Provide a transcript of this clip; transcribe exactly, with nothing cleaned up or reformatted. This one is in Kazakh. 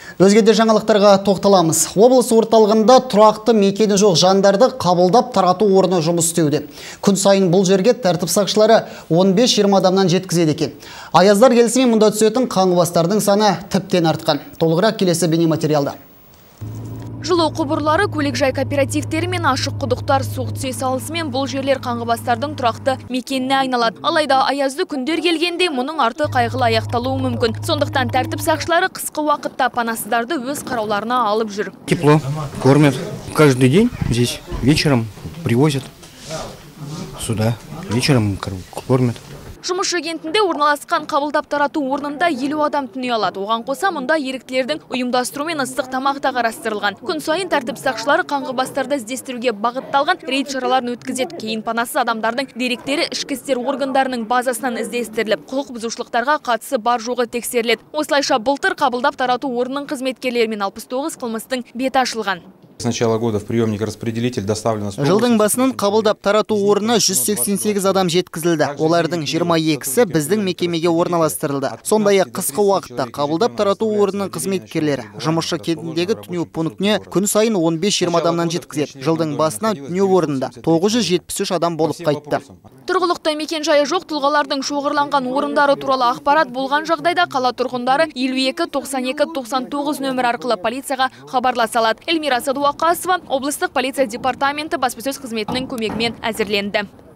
Өзге де жаңалықтарға тоқталамыз. Облыс орталығында тұрақты мекені жоқ жандарды қабылдап тарату орны жұмыс істеуде. Күн сайын бұл жерге тәртіп сақшылары он бес жиырма адамнан жеткізеді екен. Аяздар келісімен мұнда түсетін қаңғыбастардың саны тіптен артқан. Толығырақ келесі бейнематериалда. Жылу құбырлары, көлік жай кооперативтері мен ашық құдықтар суық түсе салысымен бұл жерлер қаңғыбастардың тұрақты мекеніне айналады. Алайда аязды күндер келгенде мұның арты қайғылы аяқталуы мүмкін. Сондықтан тәртіп сақшылары қысқы уақытта панасыздарды өз қарауларына алып жүр. Тепло, кормят. Каждый день здесь вечером привозят сюда. Вечером кормят. Жұмысшы кентінде орналасқан қабылдап тарату орнында елу адам түне алады. Оған қоса мұнда еріктілердің ұйымдастырумен ыстық тамақ та қарастырылған. Күн сайын тәртіп сақшылары қаңғыбастарды іздестіруге бағытталған рейд шараларын өткізеді. Кейін панасыз адамдардың деректері ішкі істер органдарының базасынан іздестіріліп, құқық бұзушылықтарға қатысы бар жоғы тексеріледі. Осылайша былтыр қабылдап тарату орнының қызметкерлерімен алпыс тоғыз қылмыстың беті ашылған. С начала года в приемник распределитель доставлено Жылдың басынан қабылдап тарату орнына жүз сексен сегіз адам жеткізілді. Олардың жиырма екісі біздің мекемеге орналастырылды. Сондай-ақ қысқы уақытта қабылдап тарату орнының қызметкерлері жұмысшы кентіндегі түнеу пунктіне күн сайын он бес жиырма адамнан жеткізеді. Жылдың басынан түнеу орнында тоғыз жүз жетпіс үш адам болып қайтты. Тұрғылықты мекен жайы жоқ тұлғалардың шоғырланған орындары туралы ақпарат болған жағдайда қала тұрғындары елу екі тоқсан екі тоқсан тоғыз нөмір арқылы полицияға хабарласа алады. Эльмира Садуақасова облыстық полиция департаменті баспасөз қызметінің көмегімен әзірленді.